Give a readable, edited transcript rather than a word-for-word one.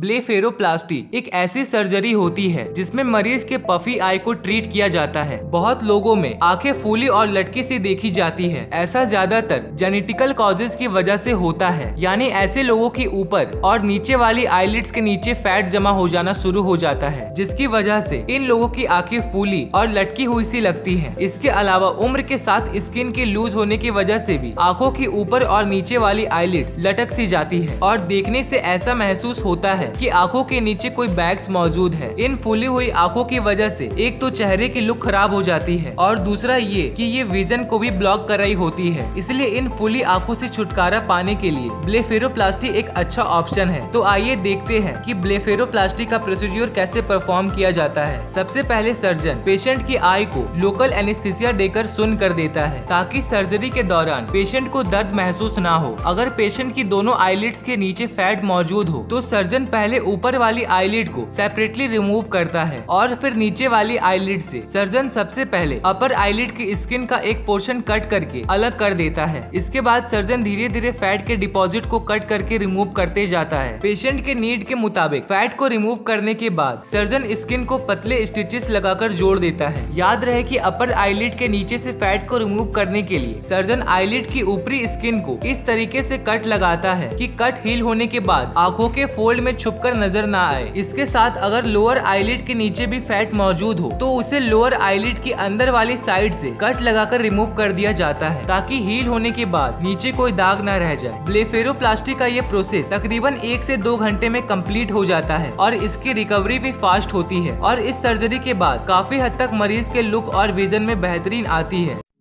Blepharoplasty एक ऐसी surgery होती है जिसमें मरीज के पफी आई को ट्रीट किया जाता है। बहुत लोगों में आंखें फूली और लटकी सी देखी जाती है। ऐसा ज्यादातर जेनेटिकल कॉजेज की वजह से होता है, यानी ऐसे लोगों की ऊपर और नीचे वाली आईलिड्स के नीचे फैट जमा हो जाना शुरू हो जाता है, जिसकी वजह से इन लोगों की आंखें फूली और लटकी हुई सी लगती है। इसके अलावा उम्र के साथ स्किन के लूज होने की वजह से भी आंखों की ऊपर और नीचे वाली आईलिड्स लटक सी जाती है और देखने से ऐसा महसूस होता है कि आंखों के नीचे कोई बैग्स मौजूद है। इन फूली हुई आंखों की वजह से एक तो चेहरे की लुक खराब हो जाती है और दूसरा ये कि ये विजन को भी ब्लॉक कर रही होती है। इसलिए इन फूली आंखों से छुटकारा पाने के लिए ब्लेफेरोप्लास्टी एक अच्छा ऑप्शन है। तो आइए देखते हैं कि ब्लेफेरोप्लास्टी का प्रोसीजर कैसे परफॉर्म किया जाता है। सबसे पहले सर्जन पेशेंट की आई को लोकल एनेस्थीसिया देकर सुन्न कर देता है ताकि सर्जरी के दौरान पेशेंट को दर्द महसूस ना हो। अगर पेशेंट की दोनों आईलिड्स के नीचे फैट मौजूद हो तो सर्जन पहले ऊपर वाली आईलिड को सेपरेटली रिमूव करता है और फिर नीचे वाली आईलिड से सर्जन सबसे पहले अपर आईलिड की स्किन का एक पोर्शन कट करके अलग कर देता है। इसके बाद सर्जन धीरे धीरे फैट के डिपॉजिट को कट करके रिमूव करते जाता है। पेशेंट के नीड के मुताबिक फैट को रिमूव करने के बाद सर्जन स्किन को पतले स्टिचेस लगाकर जोड़ देता है। याद रहे कि अपर आईलिड के नीचे से फैट को रिमूव करने के लिए सर्जन आईलिड की ऊपरी स्किन को इस तरीके से कट लगाता है कि कट हील होने के बाद आंखों के फोल्ड में छुपकर नजर ना आए। इसके साथ अगर लोअर आईलिड के नीचे भी फैट मौजूद हो तो उसे लोअर आईलिड की अंदर वाली साइड से कट लगाकर रिमूव कर दिया जाता है ताकि हील होने के बाद नीचे कोई दाग न रह जाए। ब्लेफेरोप्लास्टी का ये प्रोसेस तकरीबन 1 से 2 घंटे में कंप्लीट हो जाता है और इसकी रिकवरी भी फास्ट होती है और इस सर्जरी के बाद काफी हद तक मरीज के लुक और विजन में बेहतरीन आती है।